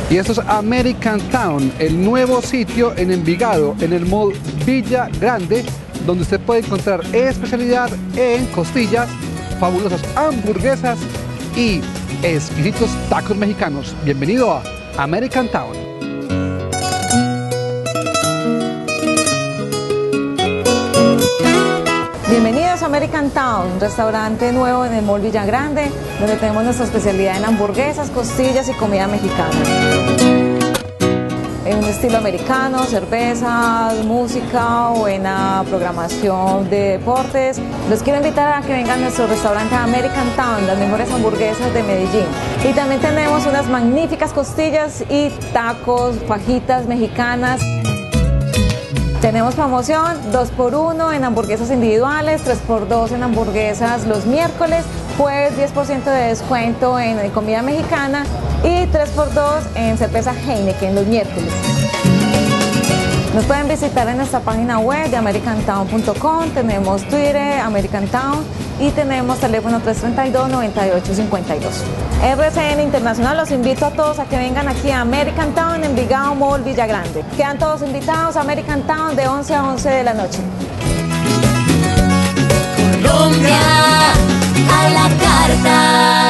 Y esto es American Town, el nuevo sitio en Envigado, en el mall Villa Grande, donde usted puede encontrar especialidad en costillas, fabulosas hamburguesas y exquisitos tacos mexicanos. Bienvenido a American Town. Bienvenidos a American Town, un restaurante nuevo en el mall Villa Grande, donde tenemos nuestra especialidad en hamburguesas, costillas y comida mexicana. En un estilo americano, cervezas, música, buena programación de deportes. Los quiero invitar a que vengan a nuestro restaurante American Town, las mejores hamburguesas de Medellín. Y también tenemos unas magníficas costillas y tacos, fajitas mexicanas. Tenemos promoción 2x1 en hamburguesas individuales, 3x2 en hamburguesas los miércoles, jueves 10% de descuento en comida mexicana y 3x2 en cerveza Heineken los miércoles. Nos pueden visitar en nuestra página web de americantown.com, tenemos Twitter, American Town y tenemos teléfono 332-9852. RCN Internacional, los invito a todos a que vengan aquí a American Town en Envigado Mall Villa Grande. Quedan todos invitados a American Town de 11 a 11 de la noche. Colombia a la carta.